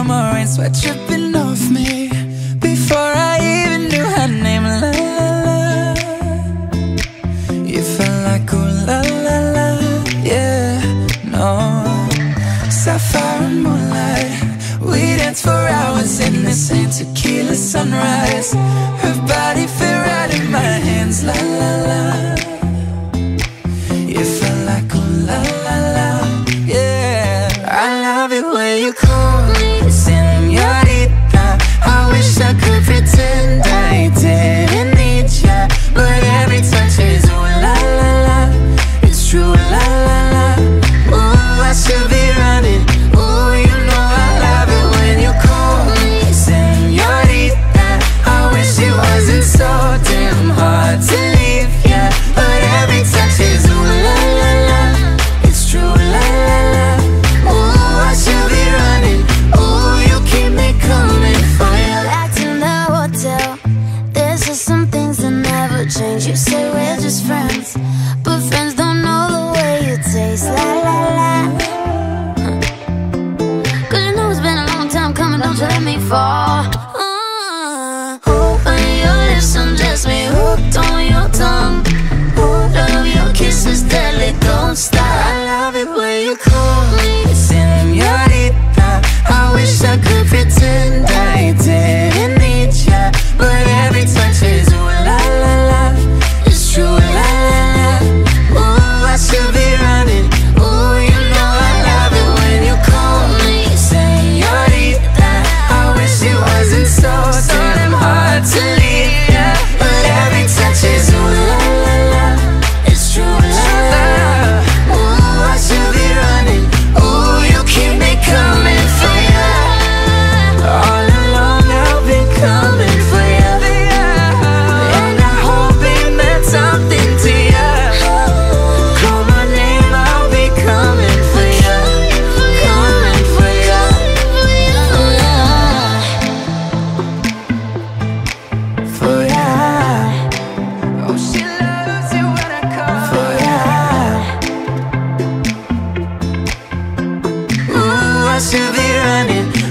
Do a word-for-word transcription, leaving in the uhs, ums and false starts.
summer rain, sweat dripping off me before I even knew her name. La la la, you felt like ooh la la la, yeah, no. Sapphire and moonlight, we danced for hours in the same tequila sunrise. Her body fit right in my hands, la la la. You felt like ooh la la la, yeah. I love it when you call me señorita. I wish I could pretend I didn't need ya, but every touch is ooh la la la. It's true, la la la. Ooh, I should be running. Ooh, you know I love it when you call me señorita. I wish it wasn't so damn hard to leave ya, but every touch is ooh la la la. It's true, la la la. Ooh, I should be running. Ooh, you keep me coming for ya. Back in the hotel, there's just some things that never change. You say we're just friends, but friends don't know the way you taste. La la la. Cause you know it's been a long time coming, don't you let me fall. uh, When your lips undress me, hooked on your tongue. Love your kisses deadly, don't stop. I love it when you call me señorita. I wish I could pretend I didn't need ya, but every touch is ooh la la la. It's true, la la la. Ooh, I should be running. Ooh, you know I love it when you call me señorita. I wish it wasn't so damn hard to leave ya, but every touch is ooh la la la. It's true, la la la. Ooh, I should be running. Ooh, you keep me coming for ya. All along I've been coming for ya, and I hope it meant something to ya. Call my name, I'll be coming for ya, coming for ya. For ya. Oh, she loves it when I call for ya. Ooh, I should be running.